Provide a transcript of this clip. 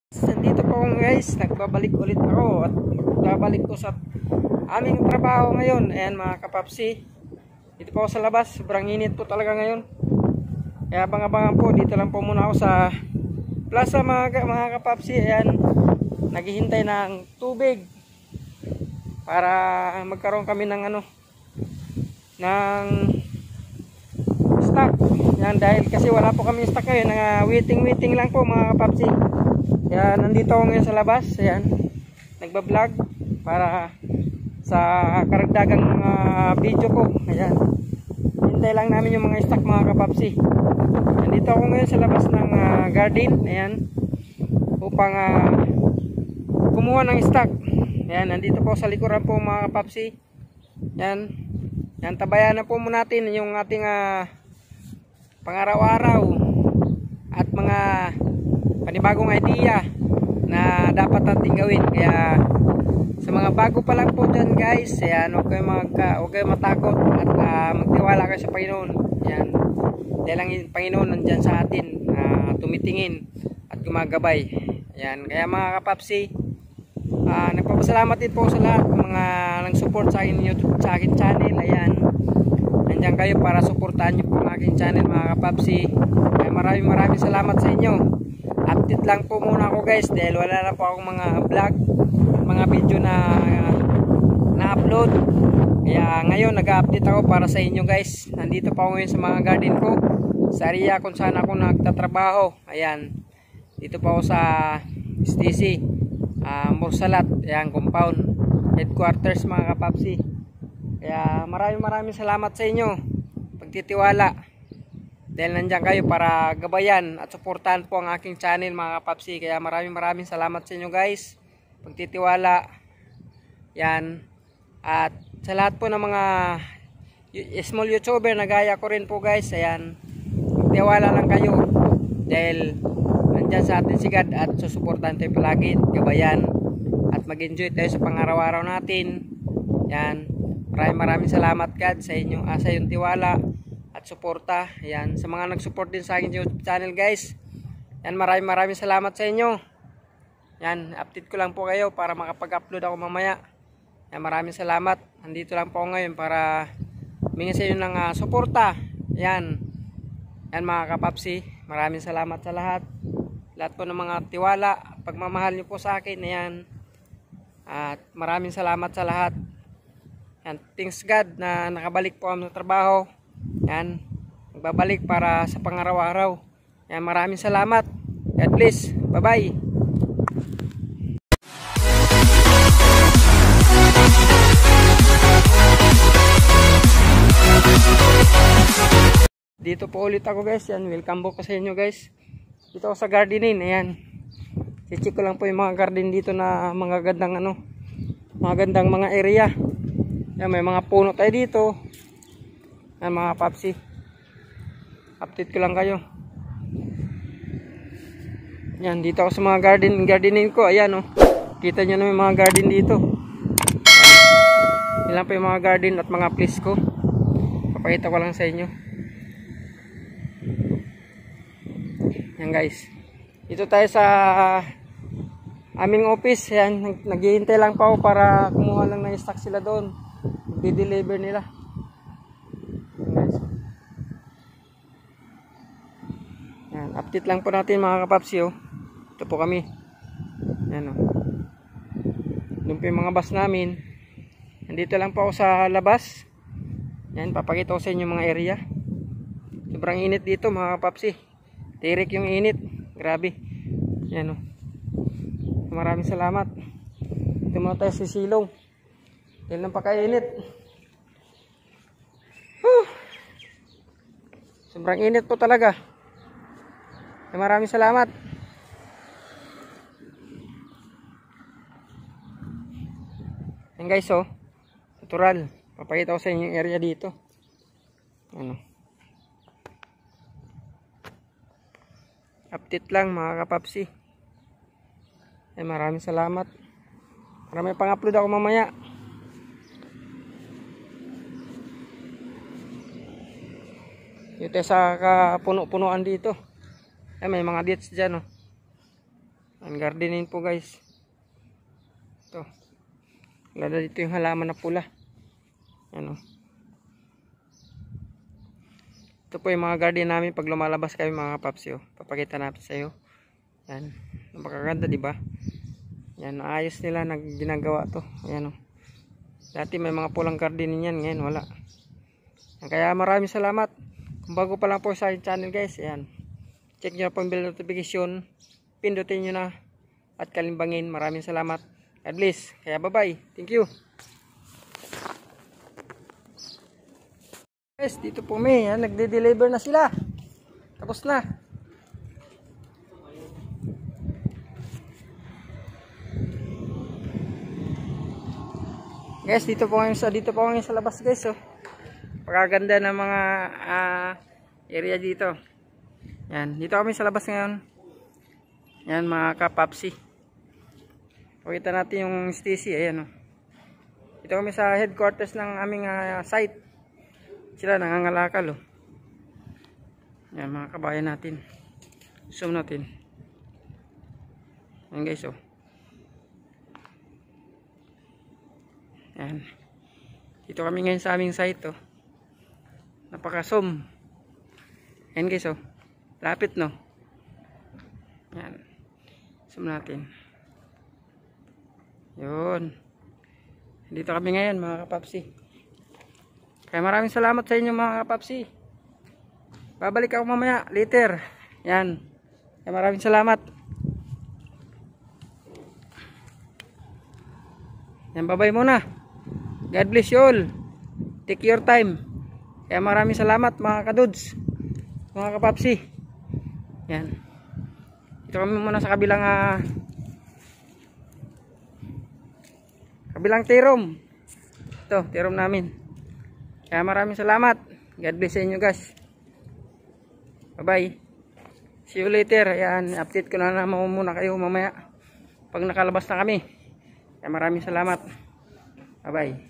Nandito po ako guys, nagbabalik ulit ako at magbabalik ko sa aming trabaho ngayon. Ayan mga kapapsi, dito po ako sa labas, sobrang init po talaga ngayon. Kaya abang-abangan po, dito lang po muna ako sa plaza mga kapapsi. Ayan, naghihintay ng tubig para magkaroon kami ng ng stock. Yan, dahil kasi wala po kami stock ngayon, waiting lang po mga kapapsi. Kaya nandito ako ngayon sa labas. Ayan, nagbablog para sa karagdagang video ko. Ayan, hintay lang namin yung mga stock mga kapapsi. Nandito ako ngayon sa labas ng garden. Ayan, upang kumuha ng stock. Ayan, nandito po sa likuran po mga kapapsi. Ayan, yan, tabayan na po muna natin yung ating pang-araw-araw at mga panibagong idea na dapat natin gawin. Kaya sa mga bago pa lang po dyan guys, ayan, huwag kayo matakot at magtiwala kayo sa Panginoon. Ayan, dahil lang yung Panginoon nandyan sa atin, tumitingin at gumagabay. Ayan, kaya mga kapapsi, nagpapasalamat din po sa lahat ng mga nang support sa akin channel. Ayan, nandiyan kayo para suportahan nyo po ang aking channel mga kapapsi. Kaya maraming salamat sa inyo. Update lang po muna ako guys, dahil wala na po akong mga vlog, mga video na upload. Kaya ngayon nag-update ako para sa inyo guys. Nandito pa ako ngayon sa mga garden ko, sa area kung saan ako nagtatrabaho. Ayan, dito pa ako sa STC Mursalat, ayan, compound headquarters mga kapapsi. Kaya maraming salamat sa inyo, pagtitiwala, dahil nandiyan kayo para gabayan at suportahan po ang aking channel mga kapapsi. Kaya maraming salamat sa inyo guys, pagtitiwala. Yan, at sa lahat po ng mga small YouTuber na gaya ko rin po guys, ayan, magtiwala lang kayo, dahil nandyan sa atin si God at susuportahan tayo palagi, gabayan, at mag-enjoy tayo sa pang-araw-araw natin. Yan, maraming salamat God sa inyong tiwala at suporta. Yan, sa mga nag-support din sa akin YouTube channel guys, yan, maraming salamat sa inyo. Yan, update ko lang po kayo para makapag-upload ako mamaya. Yan, maraming salamat. Nandito lang po ako ngayon para humingi sa inyo ng suporta. Yan, mga kapapsi, maraming salamat sa lahat po ng mga tiwala, pagmamahal nyo po sa akin. Ayan, at maraming salamat sa lahat. Yan, thanks God na nakabalik po ang trabaho. Yan, magbabalik para sa pangaraw-araw. Yan, maraming salamat. God bless. Bye bye. Dito po ulit ako guys. Yan, welcome po sa inyo guys. Dito ako sa gardening. Ayan, i-check ko lang po yung mga garden dito na mga gandang mga gandang mga area. Yan, may mga puno tayo dito. Yan mga papsi, update ko lang kayo. Yan, dito ako sa mga gardening ko. Ayan, kita nyo na may mga garden dito. Ilan pa yung mga garden at mga place ko, papakita ko lang sa inyo. Yan guys, dito tayo sa aming office. Yan, naghihintay lang pa ako para kumuha lang ng stock sila doon, di-deliver nila. Yan guys, yan, update lang po natin mga kapapsi. Ito po kami. Yan, doon po yung mga bus namin. Nandito lang po ako sa labas. Yan, papakita ko sa inyo mga area. Sobrang init dito mga kapapsi. Tirik yung init, grabe. Yan, maraming salamat. Ito muna tayo sa silong, dahil napakainit. Sobrang init po talaga. Maraming salamat. Yan guys, natural. Papakita ko sa inyo yung area dito. Update lang mga kapapsi. Maraming salamat. Marami pang-upload ako mamaya. Dito sa kapuno-punuan dito. Ay, may mga dates dyan, oh. Yan, gardening po guys. Ito. Lalo dito yung halaman na pula. Yan o. Ito po yung mga garden namin pag lumalabas kami mga kapapsi. Papakita natin sa iyo. Yan. Napakaganda, di ba? Yan, ayos nila ginagawa to. Ayan o. Dati may mga pulang gardening yan, ngayon wala. Kaya maraming salamat. Kung bago pa lang po sa aking channel guys, ayan. Check nyo na po ang bell notification. Pindutin nyo na. At kalimbangin. Maraming salamat. God bless. Kaya bye bye. Thank you. Guys, dito po may, nagde-deliver na sila. Tapos na. Guys, dito po ngayon sa labas guys, oh. Pagkaganda ng mga area dito. Yan, dito kami sa labas ngayon. Yan mga kapapsi. Pakita natin yung Stacy, ayan oh. Dito kami sa headquarters ng aming site. Sila nangangalakal oh. Yan mga kabayan natin. Zoom natin. Yan guys oh. Yan. Dito kami ngayon sa aming site oh. Napaka-zoom. Yan guys oh. Lapit no. Yan. Zoom natin. Yun. Dito kami ngayon mga kapapsi. Kaya maraming salamat sa inyo mga kapapsi. Babalik ako mamaya later. Yan. Kaya maraming salamat. Yan, bye-bye muna. God bless you all. Take your time. Kaya maraming salamat mga kadudes, mga kapapsi. Yan. Dito kami muna sa kabilang tirom. Ito, tirom namin. Kaya maraming salamat. God bless sa inyo guys. Bye bye. See you later. Ayan, update ko na naman muna kayo mamaya pag nakalabas na kami. Kaya maraming salamat. Bye bye.